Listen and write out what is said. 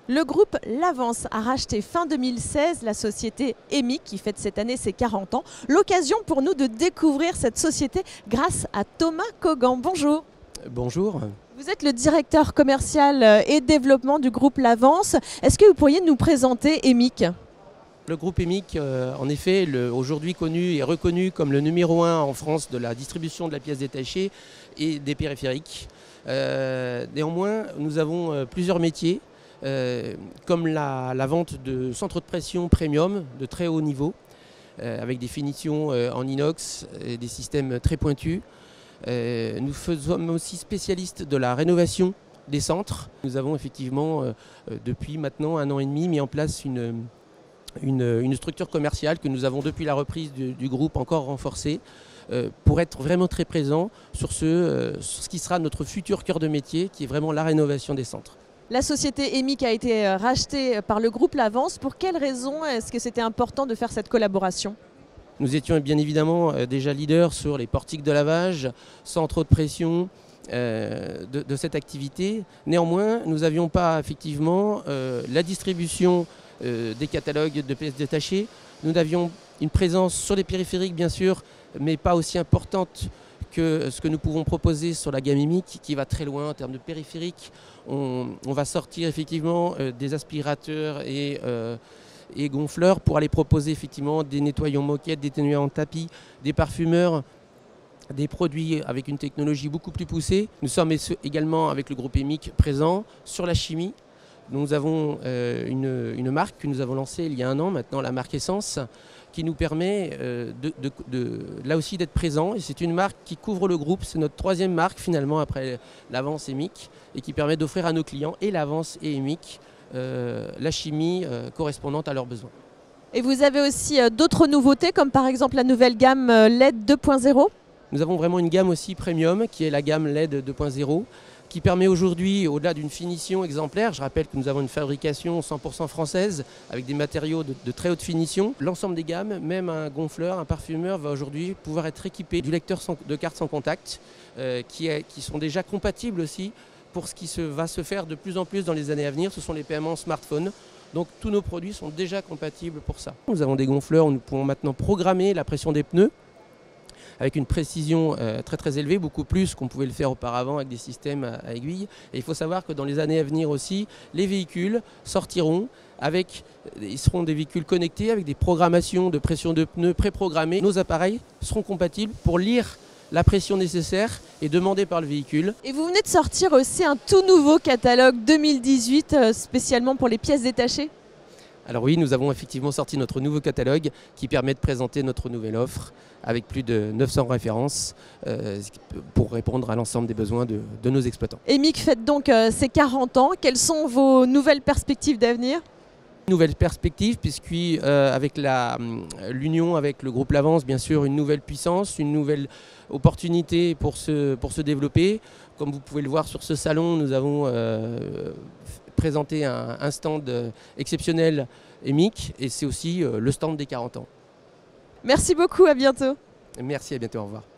Le groupe L'Avance a racheté fin 2016 la société EMIC qui fête cette année ses 40 ans. L'occasion pour nous de découvrir cette société grâce à Thomas Kogan. Bonjour. Bonjour. Vous êtes le directeur commercial et développement du groupe L'Avance. Est-ce que vous pourriez nous présenter EMIC ? Le groupe EMIC, en effet, aujourd'hui connu et reconnu comme le numéro 1 en France de la distribution de la pièce détachée et des périphériques. Néanmoins, nous avons plusieurs métiers, comme la vente de centres de pression premium de très haut niveau, avec des finitions en inox et des systèmes très pointus. Nous sommes aussi spécialistes de la rénovation des centres. Nous avons effectivement, depuis maintenant 1 an et demi, mis en place une structure commerciale que nous avons depuis la reprise du groupe encore renforcée pour être vraiment très présent sur ce qui sera notre futur cœur de métier, qui est vraiment la rénovation des centres. La société EMIC a été rachetée par le groupe L'Avance. Pour quelles raisons est-ce que c'était important de faire cette collaboration ? Nous étions bien évidemment déjà leaders sur les portiques de lavage, sans trop de pression de cette activité. Néanmoins, nous n'avions pas effectivement la distribution des catalogues de pièces détachées. Nous avions une présence sur les périphériques bien sûr, mais pas aussi importante que ce que nous pouvons proposer sur la gamme EMIC qui va très loin en termes de périphériques. On va sortir effectivement des aspirateurs et gonfleurs pour aller proposer effectivement des nettoyants moquettes, des nettoyants tapis, des parfumeurs, des produits avec une technologie beaucoup plus poussée. Nous sommes également avec le groupe EMIC présents sur la chimie. Nous avons une marque que nous avons lancée il y a 1 an maintenant, la marque Essence, qui nous permet là aussi d'être présents. Et c'est une marque qui couvre le groupe, c'est notre 3e marque finalement après L'Avance EMIC, et qui permet d'offrir à nos clients et L'Avance et EMIC la chimie correspondante à leurs besoins. Et vous avez aussi d'autres nouveautés comme par exemple la nouvelle gamme LED 2.0 ? Nous avons vraiment une gamme aussi premium qui est la gamme LED 2.0 qui permet aujourd'hui, au-delà d'une finition exemplaire, je rappelle que nous avons une fabrication 100% française avec des matériaux de très haute finition. L'ensemble des gammes, même un gonfleur, un parfumeur va aujourd'hui pouvoir être équipé du lecteur de carte sans contact qui sont déjà compatibles aussi pour ce qui va se faire de plus en plus dans les années à venir. Ce sont les paiements en smartphone. Donc tous nos produits sont déjà compatibles pour ça. Nous avons des gonfleurs où nous pouvons maintenant programmer la pression des pneus avec une précision très élevée, beaucoup plus qu'on pouvait le faire auparavant avec des systèmes à aiguilles. Et il faut savoir que dans les années à venir aussi, les véhicules sortiront ils seront des véhicules connectés avec des programmations de pression de pneus préprogrammées. Nos appareils seront compatibles pour lire la pression nécessaire est demandée par le véhicule. Et vous venez de sortir aussi un tout nouveau catalogue 2018 spécialement pour les pièces détachées ? Alors oui, nous avons effectivement sorti notre nouveau catalogue qui permet de présenter notre nouvelle offre avec plus de 900 références pour répondre à l'ensemble des besoins de nos exploitants. EMIC fête donc ses 40 ans. Quelles sont vos nouvelles perspectives d'avenir ? Nouvelle perspective puisqu'avec l'union avec le groupe L'Avance, bien sûr, une nouvelle puissance, une nouvelle opportunité pour se développer. Comme vous pouvez le voir sur ce salon, nous avons présenté un stand exceptionnel EMIC et c'est aussi le stand des 40 ans. Merci beaucoup, à bientôt. Merci, à bientôt, au revoir.